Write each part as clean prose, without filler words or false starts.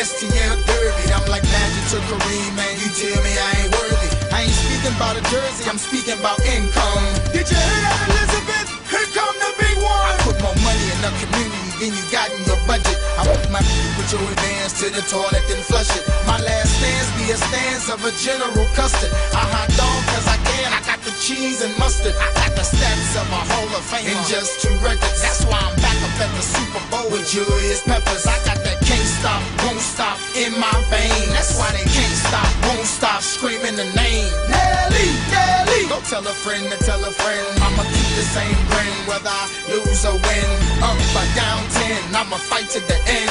STL Derby. I'm like Magic to Kareem, man, you tell me I ain't worthy. I ain't speaking about a jersey, I'm speaking about income. Did you hear that, Elizabeth? Here come the big one. I put more money in the community than you got in your budget. I put my with your advance to the toilet and flush it. My last stance be a stance of a General Custard. I hot dog cause I can, I got the cheese and mustard. I got the stats of a Hall of Fame in just 2 records. That's why I'm back up at the Super Bowl with Julius Peppers. I got that can't stop, won't stop in my vein. That's why they can't stop, won't stop screaming the name. Nelly, Nelly. Go tell a friend to tell a friend. I'ma keep the same grin whether I lose or win. Up or down 10, I'ma fight to the end.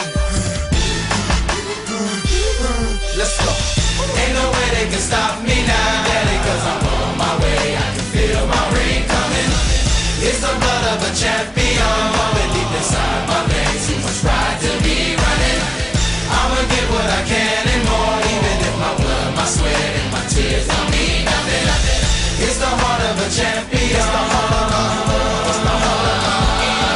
Let's go. Ain't no way they can stop me now, Daddy, cause I'm on my way. I can feel my ring coming. It's the blood of a champion pumping deep inside my veins. Too much pride to be running. I'ma get what I can and more, even if my blood, my sweat, and my tears don't mean nothing. It's the heart of a champion. It's the heart of a, it's the heart of a.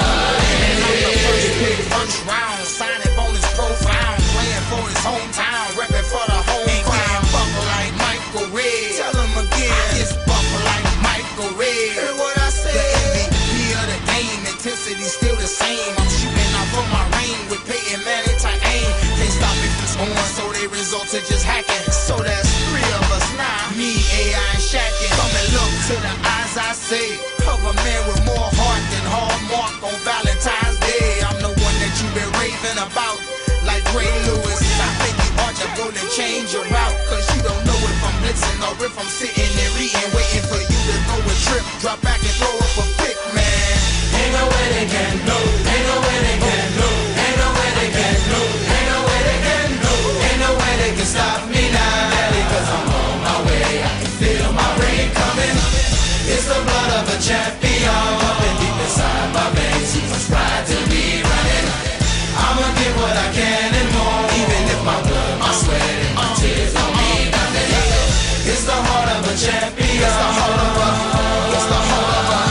And I'm the first pick, first round, signing bonus profound, playing for his hometown, repping for the home crowd. Buckle like Michael Red. Tell him again, it's buckle like Michael Red. Hear what I said? The MVP of the game, intensity still the same. I'm shooting out from my ring with Peyton Manning to aim. Can't stop me from scoring, so they result to just hacking. So that's 3 of us now, me, AI, and Shaqin'. Come and look to the eyes I say of a man with more heart than Hallmark on Valentine's Day. I'm the one that you've been raving about, like Ray Lewis. I think you ought to go and change your route, cause you don't know if I'm blitzing or if I'm sitting and reading, waiting for you to go and trip, drop back and throw up a pick, man. Ain't no way they can know. Ain't no way they can know. Ain't no way they can know. Ain't no way they can know. Ain't no way they can stop me now, Daddy, cause I'm on my way. I can feel my ring coming. It's the blood of a champion pumping deep inside my veins. Too much pride to be running. I'ma get what I can and more, even if my blood, my sweat, and my tears don't mean nothing. It's the heart of a champion. It's the heart of a, it's the heart of a.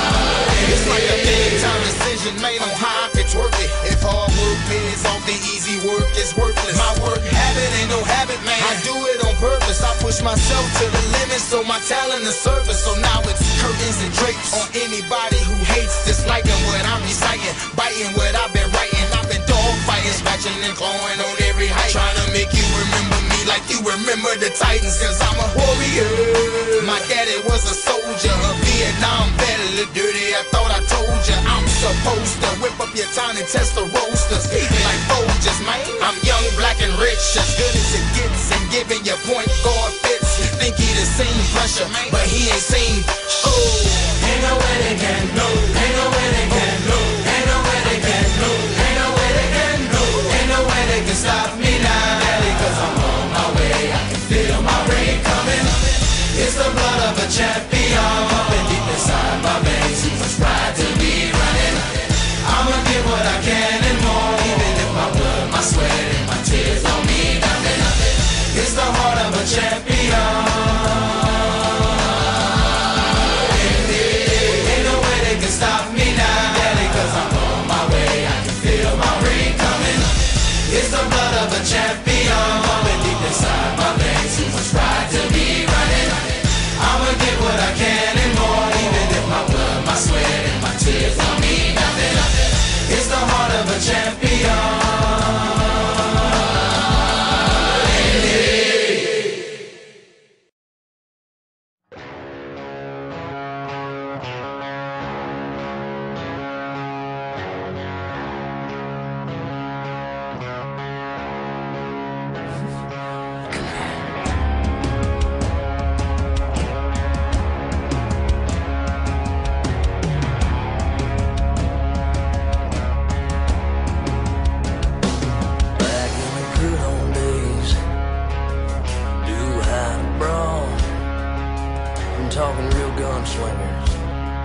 It's like a big time decision made on how it's worth it. If hard work pays off, the easy work is worthless. My work habit ain't no habit, man. I do it on purpose. I push myself to the limit, so my talent is surface. So now it's curtains and drapes on anybody who hates, disliking what I'm reciting, biting what I've been writing. I've been dog fighting, scratching and clawing on every height, trying to make you remember me like you remember the Titans, cause I'm a warrior. My daddy was a soldier, a Vietnam vet, a little dirty. I thought I told ya I'm supposed to whip up your town and test the roasters, even like Folgers, man. I'm young, black, and rich, as good as it gets, and giving your point guard fits. You think he the same pressure, but he ain't seen. Oh, ain't no way they can know. Ain't no way they can know. Ain't no way they can know. Ain't no way they can know. Ain't no way they can stop me now, Daddy, cause I'm on my way. I can feel my ring coming. It's the blood of a champion pumping deep inside my veins. Too much pride to be running. I'ma get what I can and more, even if my blood, my sweat, and my tears don't mean nothing. It's the heart of a champion. Ain't no way they can stop me now, Daddy, cause I'm on my way. I can feel my ring coming. It's the blood of a champion pumping deep inside my veins. Too much pride to be running. I'ma get what I can and more, even if my blood, my sweat, and my tears don't mean nothing. It's the heart of a champion. Talking real gunslingers,